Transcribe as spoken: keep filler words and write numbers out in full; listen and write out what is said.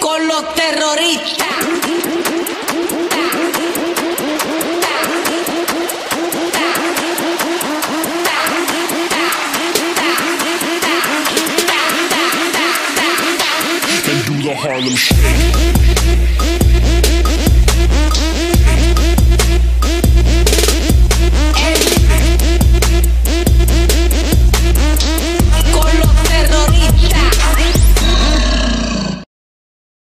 con los terroristas. And do the Harlem Shake.